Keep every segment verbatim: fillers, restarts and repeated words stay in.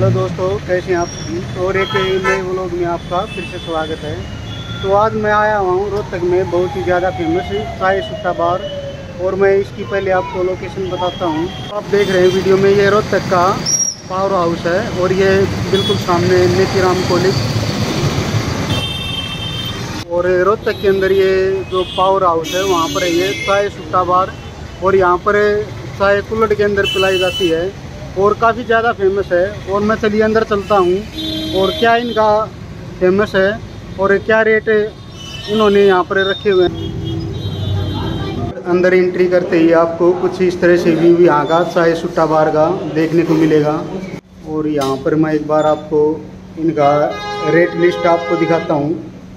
Hello दोस्तों, कैसे हैं आप सभी। और एक नए व्लॉग में आपका फिर से स्वागत है। तो आज मैं आया हुआ हूँ रोहतक में बहुत ही ज़्यादा फेमस चाय सुट्टा बार, और मैं इसकी पहले आपको लोकेशन बताता हूँ। आप देख रहे हैं वीडियो में, ये रोहतक का पावर हाउस है और ये बिल्कुल सामने नेतीराम कॉलेज। और रोहतक के अंदर ये जो पावर हाउस है वहाँ पर ये चाय सुट्टा बार, और यहाँ पर चाय कुल्हड़ के अंदर पिलाई जाती है और काफ़ी ज़्यादा फेमस है। और मैं चलिए अंदर चलता हूँ और क्या इनका फेमस है और क्या रेट इन्होंने यहाँ पर रखे हुए हैं। अंदर एंट्री करते ही आपको कुछ इस तरह से व्यू यहाँ का चाय सुट्टा बार का देखने को मिलेगा। और यहाँ पर मैं एक बार आपको इनका रेट लिस्ट आपको दिखाता हूँ।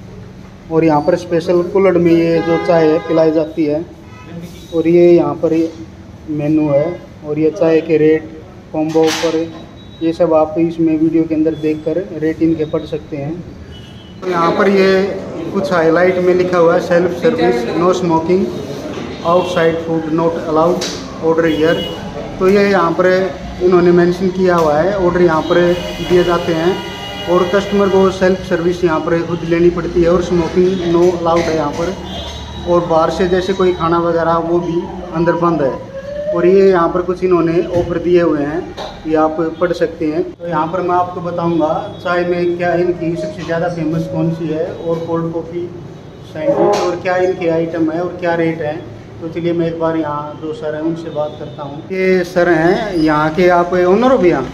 और यहाँ पर स्पेशल कुल्हड़ में ये जो चाय है पिलाई जाती है, और ये यहाँ पर मेनू है और ये चाय के रेट कॉम्बो पर ये सब आप इसमें वीडियो के अंदर देखकर रेट इनके पढ़ सकते हैं। तो यहाँ पर ये कुछ हाईलाइट में लिखा हुआ है, self service, no smoking, outside food not allowed, order here. तो ये यहाँ पर इन्होंने मेंशन किया हुआ है, ऑर्डर यहाँ पर दिए जाते हैं और कस्टमर को सेल्फ सर्विस यहाँ पर खुद लेनी पड़ती है, और स्मोकिंग नो अलाउड है यहाँ पर। और बाहर से जैसे कोई खाना वगैरह वो भी अंदर बंद है। और ये यहाँ पर कुछ इन्होंने ऑफर दिए हुए हैं, ये आप पढ़ सकते हैं। तो यहाँ पर मैं आपको बताऊंगा चाय में क्या इनकी सबसे ज़्यादा फेमस कौन सी है, और कोल्ड कॉफ़ी सैंडविच, और क्या इनके आइटम है और क्या रेट है। तो चलिए मैं एक बार यहाँ जो सर हैं उनसे बात करता हूँ। ये सर हैं यहाँ के, आप ओनर हो भैया?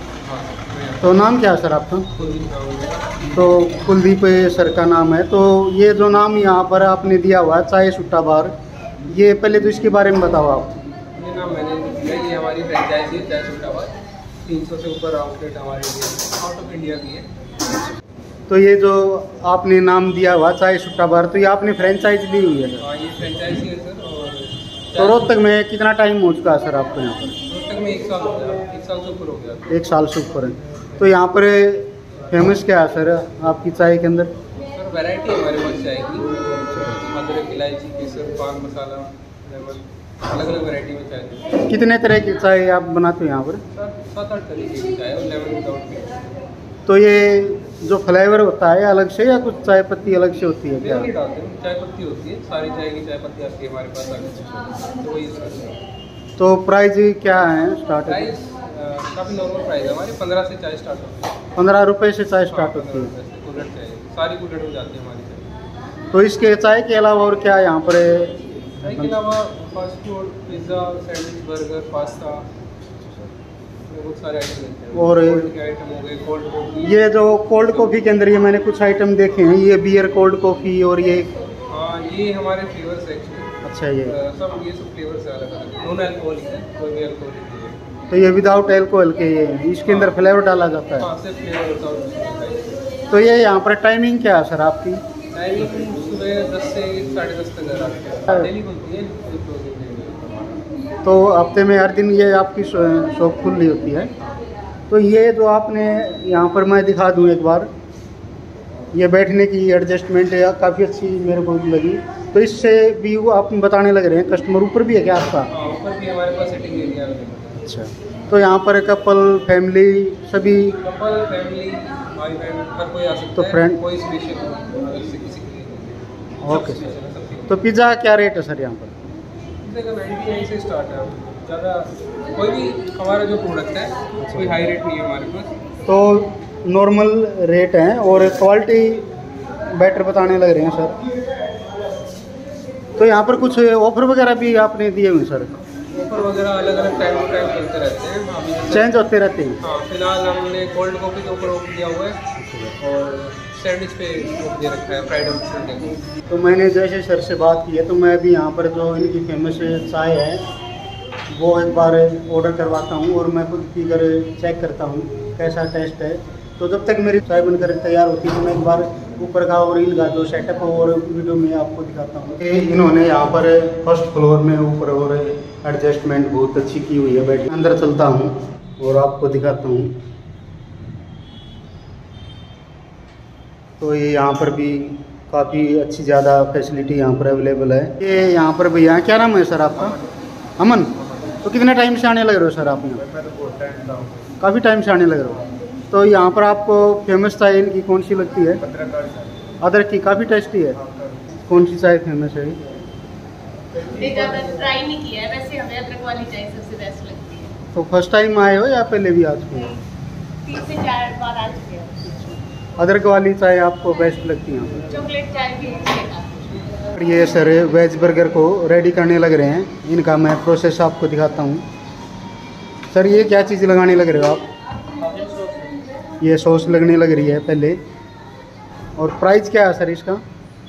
तो नाम क्या है सर आपका? तो कुलदीप सर का नाम है। तो ये जो नाम यहाँ पर आपने दिया हुआ है चाय सुट्टा बार, ये पहले तो इसके बारे में बताओ आप। ये नाम मैंने दिया, ये हमारी फ्रेंचाइजी है चाय सुट्टा बार। तीन सौ से ऊपर आउटलेट हमारे आउट ऑफ इंडिया भी है। तो ये जो आपने नाम दिया हुआ चाय सुट्टा बार, तो ये आपने फ्रेंचाइज ली हुई है? हाँ, ये फ्रेंचाइजी है सर। और तो रोहतक में कितना टाइम हो चुका है सर आपको यहाँ पर? रोहतक में एक साल हो गया, एक साल से ऊपर हो गया। एक साल से ऊपर है। तो यहाँ पर फेमस क्या है सर आपकी चाय के अंदर? सर वैरायटी हमारे पास चाय की, अदरक, इलायची, केसर, पान मसाला, लेमन, अलग अलग वैरायटी में चाय। कितने तरह की चाय आप बनाते हो यहाँ पर? सर सात आठ तरीके की चाय और लेमन विदाउट। तो ये जो फ्लेवर होता है अलग से, या कुछ चाय पत्ती अलग से होती है क्या? नहीं डालते हैं, चाय पत्ती होती है, सारी चाय की चाय पत्ती आती है हमारे पास आगे, तो वही यूज़ करते हैं। तो प्राइस क्या है स्टार्ट? प्राइस काफ़ी नॉर्मल प्राइस है हमारी, पंद्रह से चाय स्टार्ट होती है। पंद्रह रुपये से चाय स्टार्ट होती है। कुल्हड़ चाय सारी कुल्हड़ में जाती है हमारी चाय। तो इसके चाय के अलावा और क्या यहाँ पर? चाय के अलावा fast food, pizza, sandwich, burger, pasta, बहुत सारे आइटम मिलते हैं। और के आइटम हो गए, कोल्ड कॉफ़ी। ये जो कोल्ड कॉफ़ी के अंदर ये मैंने कुछ आइटम देखे हैं, ये बियर कोल्ड कॉफ़ी, और ये हाँ ये हमारे फ्लेवर्स एक्चुअली। अच्छा, ये सब ये सब फ्लेवर्स है अलग अलग, नॉन अल्कोहलिक है, कोई भी अल्कोहलिक नहीं है। तो ये विदाउट अल्कोहल के ये इसके अंदर फ्लेवर डाला जाता है? हाँ, सिर्फ फ्लेवर होता है। तो ये यहाँ पर टाइमिंग क्या है सर आपकी? टाइमिंग सुबह दस से साढ़े दस तक है, डेली खुलती है। तो हफ्ते में हर दिन ये आपकी शॉप खुली होती है। तो ये जो आपने यहाँ पर मैं दिखा दूँ एक बार, ये बैठने की एडजस्टमेंट है काफ़ी अच्छी मेरे को लगी। तो इससे भी वो आप बताने लग रहे हैं कस्टमर ऊपर भी है क्या आपका? हाँ, ऊपर भी हमारे पास सिटिंग एरिया है। अच्छा, तो यहाँ पर कपल फैमिली सभी? कपल फैमिली भाई बहन हर कोई आ सकता तो है। फ्रेंड कोई स्पेशल अलग से किसी के लिए। Okay sir. तो पिज़्ज़ा क्या रेट है सर यहाँ पर? पिज़्ज़ा का नाइन्टी नाइन से स्टार्ट है, ज़्यादा कोई भी हमारा जो प्रोडक्ट है कोई हाई रेट नहीं है हमारे पास। तो नॉर्मल रेट हैं और क्वालिटी बेटर बताने लग रहे हैं सर। तो यहाँ पर कुछ ऑफर वगैरह भी आपने दिए हुए सर? ऑफर वगैरह अलग अलग टाइम टू टाइम चलते रहते हैं, अभी चेंज होते रहते हैं। हाँ, फिलहाल हमने कोल्ड कॉफ़ी के ऊपर ऑफर दिया हुआ है और सैंडविच पे ऑफर दे रखा है फ्राइडे और संडे। तो मैंने जैसे सर से बात की है, तो मैं भी यहाँ पर जो इनकी फेमस चाय है वो एक बार ऑर्डर करवाता हूँ और मैं खुद पी कर चेक करता हूँ कैसा टेस्ट है। तो जब तक मेरी चाय बनकर तैयार होती है तो मैं एक बार ऊपर का और इनका जो सेटअप है और वीडियो में आपको दिखाता हूँ। इन्होंने यहाँ पर फर्स्ट फ्लोर में ऊपर और एडजस्टमेंट बहुत अच्छी की हुई है। बैठ अंदर चलता हूँ और आपको दिखाता हूँ। तो ये यहाँ पर भी काफ़ी अच्छी ज़्यादा फैसिलिटी यहाँ पर अवेलेबल है। ये यहाँ पर भैया क्या नाम है सर आपका? अमन। तो कितने टाइम से आने लग रहे हो सर आप यहाँ? काफ़ी टाइम से आने लग रहे हो। तो यहाँ पर आपको फेमस चाय इनकी कौन सी लगती है? अदरक की, काफ़ी टेस्टी है। कौन सी चाय फेमस है? ज़्यादा ट्राई नहीं किया है, वैसे हमें अदरक वाली चाय सबसे बेस्ट लगती है। तो फर्स्ट टाइम आए हो या पहले भी आ चुके हो? तीन से चार बार आ चुके हैं। अदरक वाली चाय आपको बेस्ट लगती है? चॉकलेट चाय भी अच्छी है। ये सर वेज बर्गर को रेडी करने लग रहे हैं, इनका मैं प्रोसेस आपको दिखाता हूँ। सर ये क्या चीज़ लगाने लग रहे हो आप? ये सॉस लगने लग रही है पहले। और प्राइस क्या है सर इसका?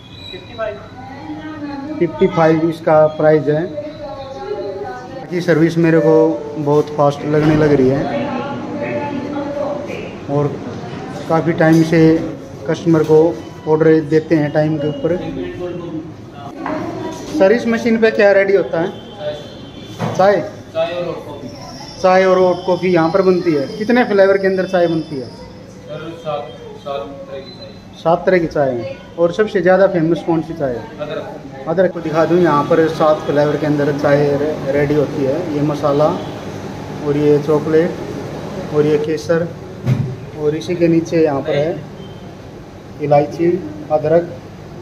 फिफ्टी फाइव इसका प्राइस है। की सर्विस मेरे को बहुत फास्ट लगने लग रही है और काफ़ी टाइम से कस्टमर को ऑर्डर देते हैं टाइम के ऊपर। सर इस मशीन पे क्या रेडी होता है? चाय चाय और हॉट कॉफी। चाय और हॉट कॉफ़ी यहाँ पर बनती है। कितने फ्लेवर के अंदर चाय बनती है? सर सात सात तरह की चाय। सात तरह की चाय है। और सबसे ज़्यादा फेमस कौन सी चाय है? अदरक। अदरक को दिखा दूँ, यहाँ पर सात फ्लेवर के अंदर चाय रेडी होती है। ये मसाला और ये चॉकलेट और ये केसर और इसी के नीचे यहाँ पर है इलायची, अदरक,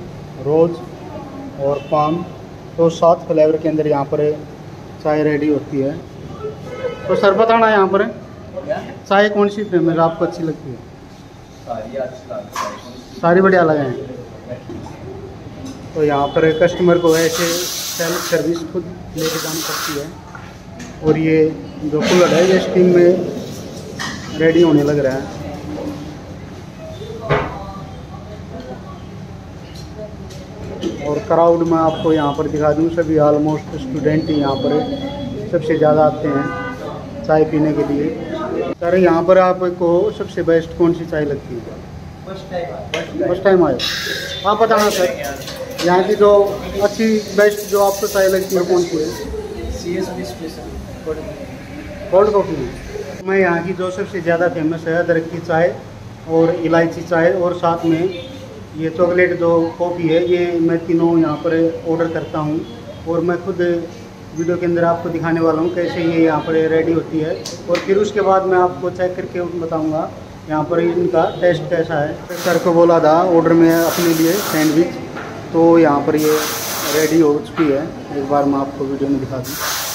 रोज़ और पाम। तो सात फ्लेवर के अंदर यहाँ पर चाय रेडी होती है। तो सर बताना यहाँ पर चाय कौन सी फेमस आपको अच्छी लगती है? सारी अच्छी लगती है। सारी बढ़िया लगे हैं। तो यहाँ पर कस्टमर को ऐसे सेल्फ सर्विस खुद लेके जानी पड़ती है। और ये जो कुल्हड़ है ये स्टीम में रेडी होने लग रहा है। और क्राउड में आपको यहाँ पर दिखा दूँ, सभी ऑलमोस्ट स्टूडेंट ही यहाँ पर सबसे ज़्यादा आते हैं चाय पीने के लिए। सर यहाँ पर आपको सबसे बेस्ट कौन सी चाय लगती है? फर्स्ट टाइम आए आप बताना सर, यहाँ की जो अच्छी बेस्ट जो आपको चाय लगती है कौन सी है? C S B special cold coffee. मैं यहाँ की जो सबसे ज़्यादा फेमस है अदरक की चाय और इलायची चाय और साथ में ये चॉकलेट जो कॉफ़ी है, ये मैं तीनों यहाँ पर ऑर्डर करता हूँ। और मैं खुद वीडियो के अंदर आपको दिखाने वाला हूँ कैसे ये यहाँ पर रेडी होती है। और फिर उसके बाद मैं आपको चेक करके बताऊँगा यहाँ पर इनका टेस्ट कैसा है। सर को बोला था ऑर्डर में अपने लिए सैंडविच, तो यहाँ पर ये रेडी हो चुकी है। एक बार मैं आपको वीडियो में दिखा दूँ।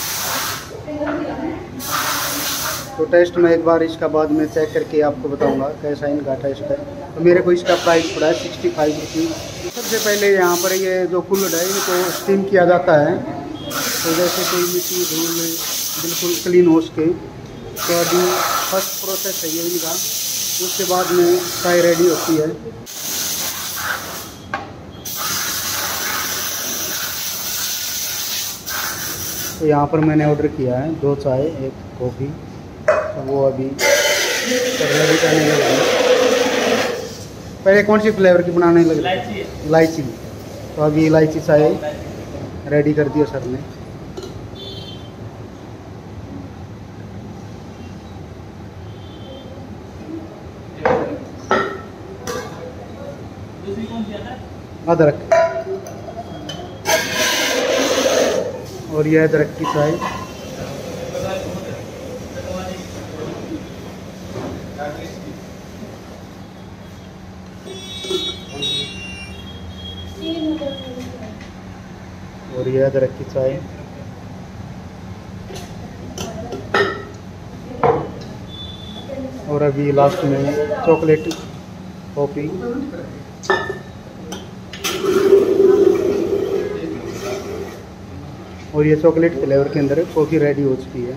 तो टेस्ट में एक बार इसका बाद में चेक करके आपको बताऊंगा कैसा इनका टेस्ट है। तो मेरे को इसका प्राइस पड़ा है सिक्सटी फाइव रुपीज़। सबसे पहले यहाँ पर ये जो कुल्हड़ है इनको स्टीम किया जाता है, तो जैसे कोई मिट्टी धूल बिल्कुल क्लीन हो सके। तो अभी फर्स्ट प्रोसेस है ये इनका, उसके बाद में चाय रेडी होती है। तो यहाँ पर मैंने ऑर्डर किया है दो चाय एक कॉफ़ी, तो वो अभी रेडी करने लगे हैं। पहले कौन सी फ्लेवर की बनाने लगे? इलायची। तो अभी इलायची चाय रेडी कर दिया सर ने। अदरक और यह अदरक की चाय। और यह अदरक की चाय। और अभी लास्ट में चॉकलेट कॉफ़ी। और ये चॉकलेट फ्लेवर के अंदर कॉफ़ी रेडी हो चुकी है।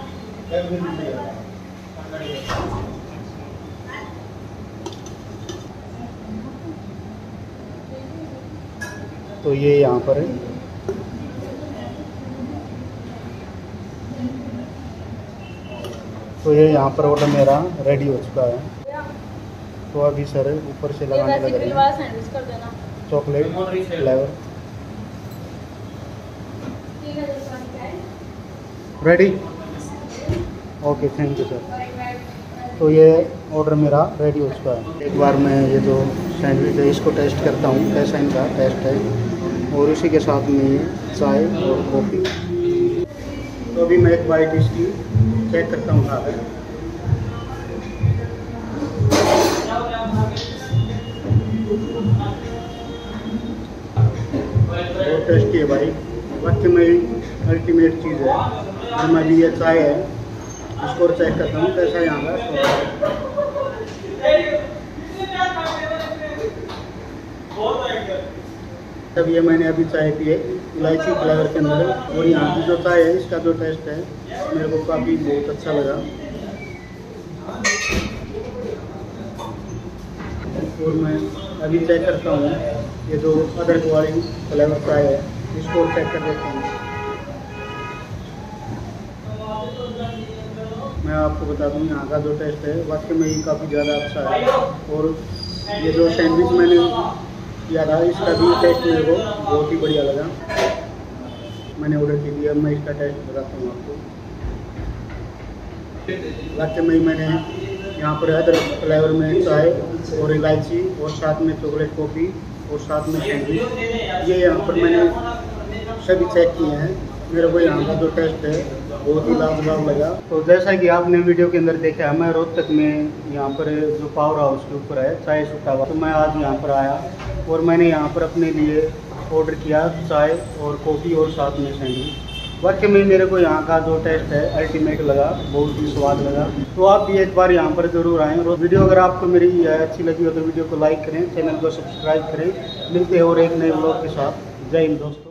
तो ये यहाँ पर है। तो ये यहाँ पर ऑर्डर मेरा रेडी हो चुका है। तो अभी सर ऊपर से लगाने लग रहे हैं chocolate flavour. Ready? Okay, thank you sir. तो ये ऑर्डर मेरा रेडी हो चुका है। एक बार मैं ये जो सैंडविच है इसको टेस्ट करता हूँ कैसा इनका टेस्ट है, और उसी के साथ में ये चाय और कॉफ़ी। तो अभी मैं एक बाइट इसकी चेक करता हूँ खाकर। बहुत टेस्टी है भाई, वाकई में अल्टीमेट चीज़ है। और मैं भी ये चाय है इसको चेक करता हूँ कैसा यहाँ का स्वाद है। तब ये मैंने अभी चाय पी है इलायची फ्लेवर के अंदर, और यहाँ की जो चाय है इसका जो टेस्ट है मेरे को काफ़ी बहुत अच्छा लगा। और मैं अभी चेक करता हूँ ये जो अदरक वाली फ्लेवर चाय है इसको चेक कर देता हूँ। मैं आपको बता दूँ यहाँ का जो टेस्ट है वाकई में ये काफ़ी ज़्यादा अच्छा है। और ये जो सैंडविच मैंने किया था इसका भी टेस्ट मेरे को बहुत ही बढ़िया लगा। मैंने ऑर्डर की दिया, मैं इसका टेस्ट बताता हूँ आपको। वाकई में मैंने यहाँ पर अदरक फ्लेवर में चाय और इलायची और साथ में चॉकलेट कॉफ़ी और साथ में सैंडविच, ये यहाँ पर मैंने सभी चेक किए हैं। मेरे को यहाँ का जो टेस्ट है बहुत ही लाजवाब लगा। तो जैसा कि आपने वीडियो के अंदर देखा है, मैं रोहतक में यहाँ पर जो पावर हाउस के ऊपर है चाय सुट्टा, तो मैं आज यहाँ पर आया और मैंने यहाँ पर अपने लिए ऑर्डर किया चाय और कॉफ़ी और साथ में सैंडविच। वाकई में मेरे को यहाँ का जो टेस्ट है अल्टीमेट लगा, बहुत ही स्वाद लगा। तो आप भी एक बार यहाँ पर जरूर आएँ। और वीडियो अगर आपको मेरी अच्छी लगी हो तो वीडियो को लाइक करें, चैनल को सब्सक्राइब करें। मिलते हैं और एक नए व्लॉग के साथ। जय हिंद दोस्तों।